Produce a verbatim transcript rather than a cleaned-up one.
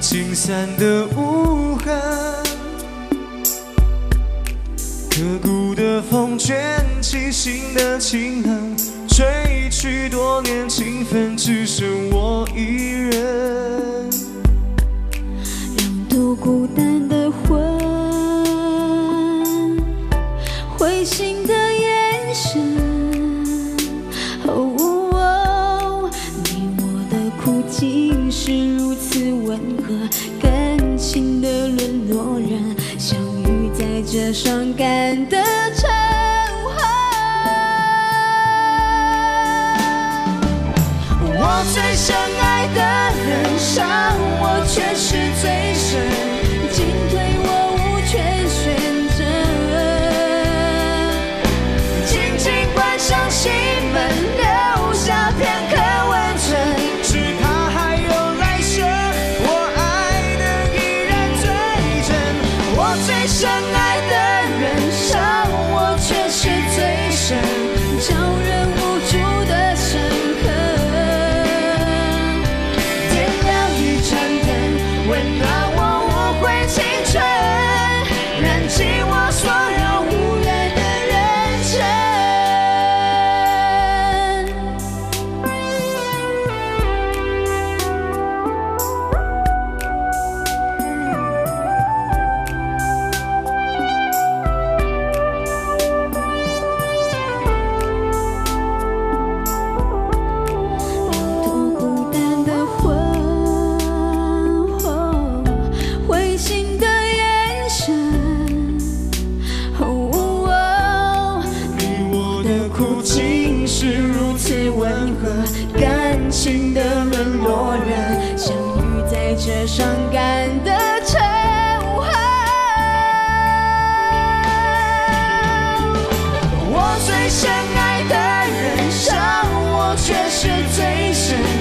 心散的无痕，刻骨的风卷起心的清冷，吹去多年情分，只剩我一人。 让渡孤单的魂，灰心的眼神。哦哦，你我的苦竟是如此温和，感情的沦落人，相遇在这伤感的晨昏。我最深爱的人，伤我却是最深，进退我无权选择。紧紧关上心门，留下片刻温存。 只怕还有来生，我爱能依然最真。 我最深爱的人，伤我却是最深，叫人无助的深刻。点亮一盏灯，温暖我无悔青春，燃尽我所有无缘的人生。让渡孤单的魂，灰心的眼神。哦， 你我的苦竟是如此温和， 感情的沦落人，相遇在这伤感的晨昏。我最深爱的人，伤我却是最深，